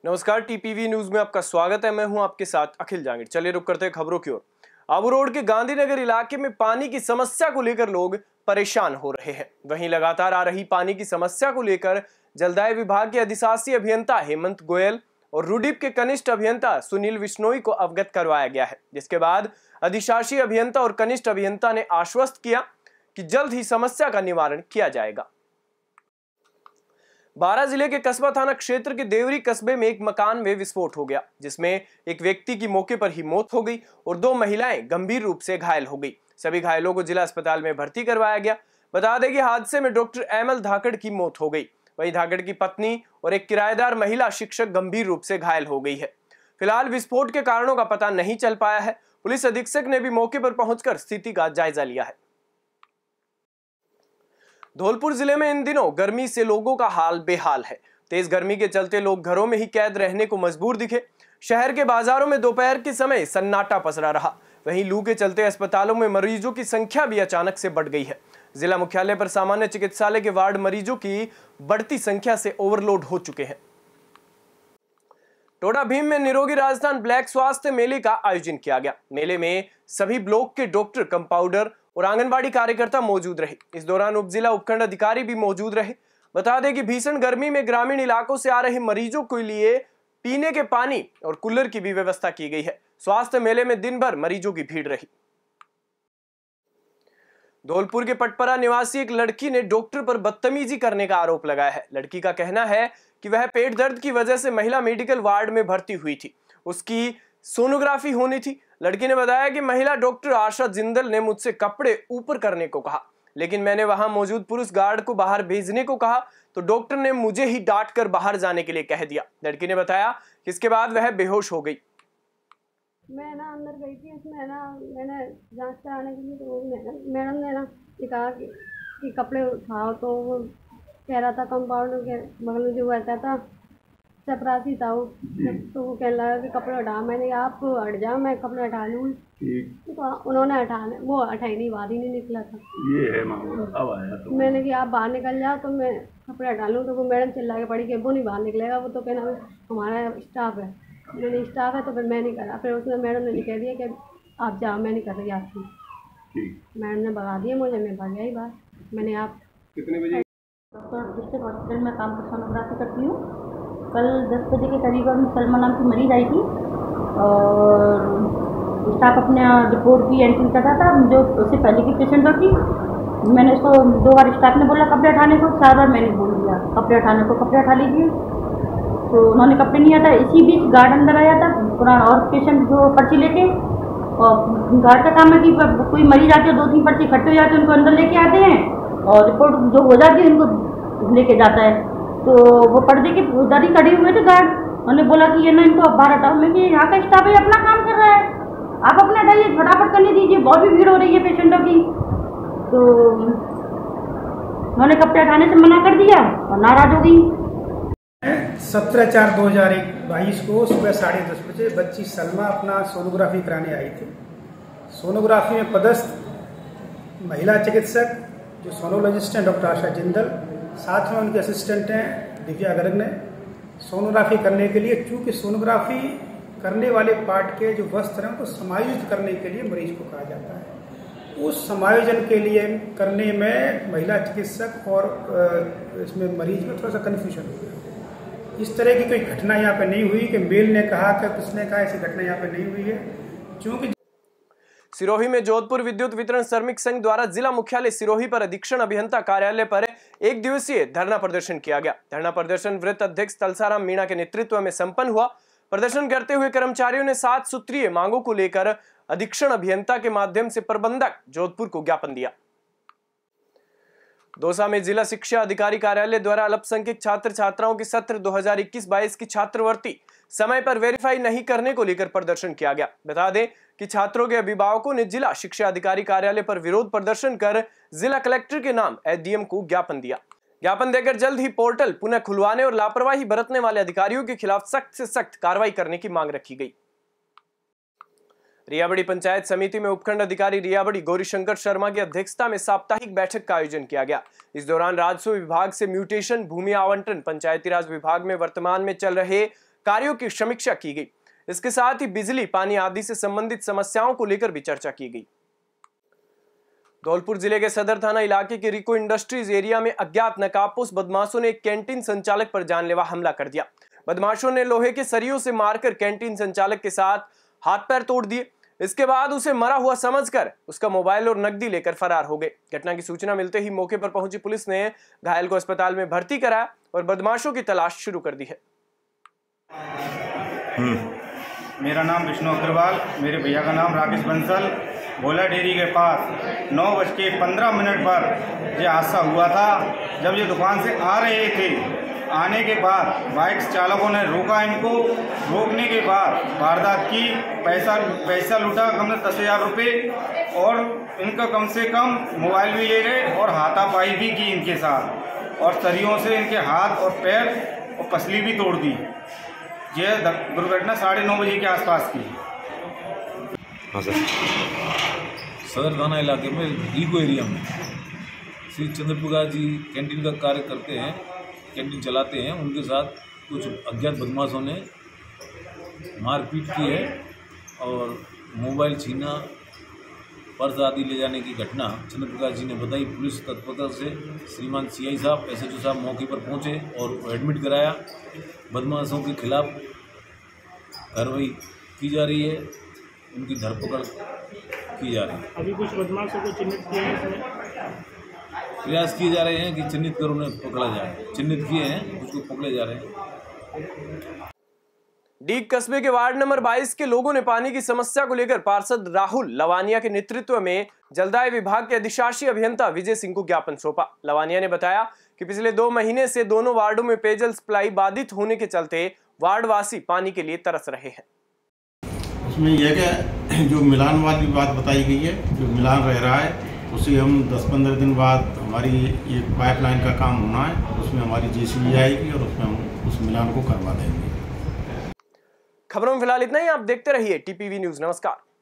नमस्कार, TPV news में आपका स्वागत है। मैं हूं आपके साथ अखिल जांगिड़। चलिए रुक करते हैं खबरों की ओर। आबू रोड के गांधीनगर इलाके में पानी की समस्या को लेकर लोग परेशान हो रहे हैं। वहीं लगातार आ रही पानी की समस्या को लेकर जलदाय विभाग के अधिशासी अभियंता हेमंत गोयल और रूडीप के कनिष्ठ अभियंता सुनील विश्नोई को अवगत करवाया गया है, जिसके बाद अधिशासी अभियंता और कनिष्ठ अभियंता ने आश्वस्त किया कि जल्द ही समस्या का निवारण किया जाएगा। बारां जिले के कस्बा थाना क्षेत्र के देवरी कस्बे में एक मकान में विस्फोट हो गया, जिसमें एक व्यक्ति की मौके पर ही मौत हो गई और 2 महिलाएं गंभीर रूप से घायल हो गई। सभी घायलों को जिला अस्पताल में भर्ती करवाया गया। बता दें कि हादसे में डॉक्टर एमएल धाकड़ की मौत हो गई। वहीं धाकड़ की पत्नी और एक किराएदार महिला शिक्षक गंभीर रूप से घायल हो गई है। फिलहाल विस्फोट के कारणों का पता नहीं चल पाया है। पुलिस अधीक्षक ने भी मौके पर पहुंचकर स्थिति का जायजा लिया है। धौलपुर जिले में इन दिनों गर्मी से लोगों का हाल बेहाल है। तेज गर्मी के चलते लोग घरों में ही कैद रहने को मजबूर दिखे। शहर के बाजारों में दोपहर के समय सन्नाटा पसरा रहा। वहीं लू के चलते अस्पतालों में मरीजों की संख्या भी अचानक से बढ़ गई है। जिला मुख्यालय पर सामान्य चिकित्सालय के वार्ड मरीजों की बढ़ती संख्या से ओवरलोड हो चुके हैं। टोडा भीम में निरोगी राजस्थान ब्लैक स्वास्थ्य मेले का आयोजन किया गया। मेले में सभी ब्लॉक के डॉक्टर, कंपाउंडर और आंगनबाड़ी कार्यकर्ता मौजूद रहे। इस दौरान उपजिला उपखंड अधिकारी भी मौजूद रहे। बता दें कि भीषण गर्मी में ग्रामीण इलाकों से आ रहे मरीजों के लिए पीने के पानी और कूलर की भी व्यवस्था की गई है। स्वास्थ्य मेले में दिन भर मरीजों की भीड़ रही। धौलपुर के पटपरा निवासी एक लड़की ने डॉक्टर पर बदतमीजी करने का आरोप लगाया है। लड़की का कहना है कि वह पेट दर्द की वजह से महिला मेडिकल वार्ड में भर्ती हुई थी। उसकी सोनोग्राफी होनी थी। लड़की ने बताया कि महिला डॉक्टर आशा जिंदल ने मुझसे कपड़े ऊपर करने को कहा, लेकिन मैंने वहां मौजूद पुरुष गार्ड को बाहर भेजने को कहा तो डॉक्टर ने मुझे ही डांट कर बाहर जाने के लिए कह दिया। लड़की ने बताया कि इसके बाद वह बेहोश हो गई। मैं अंदर गई थी, उसमें मैंने जांच कराने के लिए, तो मैडम ने कहा कि कपड़े उठाओ, तो वो कह रहा था कंपाउंडर के बगल में जो रहता था चपरासी था वो, तो वो कहने लगा कि कपड़े हटा। मैंने कहा आप हट जाओ, मैं कपड़े हटा लूँ। तो उन्होंने वो हटाई नहीं, बाहर ही नहीं निकला था। ये है मामला। अब आया तो मैंने कहा आप बाहर निकल जाओ तो मैं कपड़े हटा लूँ। तो वो मैडम चिल्ला के पड़ी कि वो नहीं बाहर निकलेगा, वो तो कहना हमारा स्टाफ है। मैंने स्टाफ है तो फिर मैं नहीं करा। फिर उसने मैडम ने कह दिया कि आप जाओ, मैं नहीं कर रही आपकी। मैडम ने भगा दिया मुझे, मैं भाग गई बाहर। मैंने आप कितने बजे? डिस्ट्रिक्ट हॉस्पिटल में काम कर सोनोग्राफी करती हूँ। कल 10 बजे के करीब सलमा नाम की मरीज आई थी और स्टाफ अपने रिपोर्ट की एंट्री कर रहा था, जो उससे पहले की पेशेंट थी। मैंने उसको 2 बार स्टाफ ने बोला कपड़े उठाने को, 4 बार मैंने बोल दिया कपड़े उठाने को, कपड़े उठा लीजिए। तो उन्होंने कपड़े नहीं हटाए। इसी बीच गार्ड अंदर आया था, पुराना और पेशेंट जो पर्ची लेके, और गार्ड का काम है कि कोई मरीज आके 2-3 पर्ची इकट्ठे हो जाते हैं, उनको अंदर लेके आते हैं और रिपोर्ट जो हो जाती है उनको लेके जाता है। तो वो पर्दे के उधर ही खड़े हुए थे गार्ड। उन्होंने बोला कि ये ना इनको बाहर हटाओ। मैं कि यहाँ का स्टाफ है, अपना काम कर रहा है, आप अपना हटाइए, फटाफट करने दीजिए, बहुत भी भीड़ हो रही है पेशेंटों की। तो उन्होंने कपड़े हटाने से मना कर दिया और नाराज हो गई। 17/4/2022 को सुबह 10:30 बजे बच्ची सलमा अपना सोनोग्राफी कराने आई थी। सोनोग्राफी में पदस्थ महिला चिकित्सक जो सोनोलॉजिस्ट हैं डॉक्टर आशा जिंदल, साथ में उनके असिस्टेंट हैं दिव्या गर्ग ने सोनोग्राफी करने के लिए, चूंकि सोनोग्राफी करने वाले पार्ट के जो वस्त्र हैं उनको समायोजित करने के लिए मरीज को कहा जाता है। उस समायोजन के लिए करने में महिला चिकित्सक और इसमें मरीज में थोड़ा सा कन्फ्यूजन हो गया। इस तरह की कोई घटना यहाँ पे नहीं हुई कि मेल ने कहा कि किसने कहा, ऐसी घटना यहाँ पे नहीं हुई है। क्योंकि सिरोही में जोधपुर विद्युत वितरण श्रमिक संघ द्वारा जिला मुख्यालय सिरोही पर अधीक्षण अभियंता कार्यालय पर 1 दिवसीय धरना प्रदर्शन किया गया। धरना प्रदर्शन वृत्त अध्यक्ष तलसाराम मीणा के नेतृत्व में संपन्न हुआ। प्रदर्शन करते हुए कर्मचारियों ने 7 सूत्रीय मांगों को लेकर अधीक्षण अभियंता के माध्यम से प्रबंधक जोधपुर को ज्ञापन दिया। दौसा में जिला शिक्षा अधिकारी कार्यालय द्वारा अल्पसंख्यक छात्र छात्राओं की सत्र 2021-22 की छात्रवृत्ति समय पर वेरीफाई नहीं करने को लेकर प्रदर्शन किया गया। बता दें कि छात्रों के अभिभावकों ने जिला शिक्षा अधिकारी कार्यालय पर विरोध प्रदर्शन कर जिला कलेक्टर के नाम एसडीएम को ज्ञापन दिया। ज्ञापन देकर जल्द ही पोर्टल पुनः खुलवाने और लापरवाही बरतने वाले अधिकारियों के खिलाफ सख्त से सख्त कार्रवाई करने की मांग रखी गई। रियाबड़ी पंचायत समिति में उपखंड अधिकारी रियाबड़ी गौरीशंकर शर्मा की अध्यक्षता में साप्ताहिक बैठक का आयोजन किया गया। इस दौरान राजस्व विभाग से म्यूटेशन, भूमि आवंटन, पंचायती राज विभाग में वर्तमान में चल रहे कार्यों की समीक्षा की गई। इसके साथ ही बिजली, पानी आदि से संबंधित समस्याओं को लेकर भी चर्चा की गई। धौलपुर जिले के सदर थाना इलाके के रिको इंडस्ट्रीज एरिया में अज्ञात नकाबपोश बदमाशों ने एक कैंटीन संचालक पर जानलेवा हमला कर दिया। बदमाशों ने लोहे के सरियों से मारकर कैंटीन संचालक के साथ हाथ पैर तोड़ दिए। इसके बाद उसे मरा हुआ समझकर उसका मोबाइल और नकदी लेकर फरार हो गए। घटना की सूचना मिलते ही मौके पर पहुंची पुलिस ने घायल को अस्पताल में भर्ती कराया और बदमाशों की तलाश शुरू कर दी है। मेरा नाम विष्णु अग्रवाल, मेरे भैया का नाम राकेश बंसल। भोला डेयरी के पास 9:15 पर यह हादसा हुआ था। जब ये दुकान से आ रहे थे, आने के बाद बाइक चालकों ने रोका इनको। रोकने के बाद वारदात की, पैसा लूटा कम से 10,000 रुपये और इनका कम से कम मोबाइल भी ले गए और हाथापाई भी की इनके साथ और सरियों से इनके हाथ और पैर और पसली भी तोड़ दी। यह दुर्घटना 9:30 बजे के आसपास की। हाँ सर। सदर थाना इलाके में रिको एरिया में श्री चंद्रपुरा जी कैंटीन का कार्य करते हैं, कैंटीन चलाते हैं। उनके साथ कुछ अज्ञात बदमाशों ने मारपीट की है और मोबाइल छीना, पर्स आदि ले जाने की घटना चंद्रपुरा जी ने बताई। पुलिस तत्परता से श्रीमान CI साहब, SHO साहब मौके पर पहुंचे और एडमिट कराया। बदमाशों के खिलाफ कार्रवाई की जा रही है, उनकी धरपकड़ की जा रही है। अभी कुछ बदमाशों को चिन्हित किया है इसमें? प्रयास किए जा रहे हैं कि चिन्हित कर उन्हें पकड़ा जाए। चिन्हित किए हैं, उसको पकड़े जा रहे हैं। डीग कस्बे के वार्ड नंबर 22 के लोगों ने पानी की समस्या को लेकर पार्षद राहुल लवानिया के नेतृत्व में जलदाय विभाग के अधिशासी अभियंता विजय सिंह को ज्ञापन सौंपा। लवानिया ने बताया कि पिछले 2 महीने से दोनों वार्डों में पेयजल सप्लाई बाधित होने के चलते वार्डवासी पानी के लिए तरस रहे हैं। उसमें यह कि जो मिलान वाली बात बताई गई है, जो मिलान रह रहा है उसे हम 10-15 दिन बाद हमारी ये पाइपलाइन का काम होना है, उसमें हमारी JCB आएगी और उसमें हम उस मिलान को करवा देंगे। खबरों में फिलहाल इतना ही। आप देखते रहिए TPV न्यूज़। नमस्कार।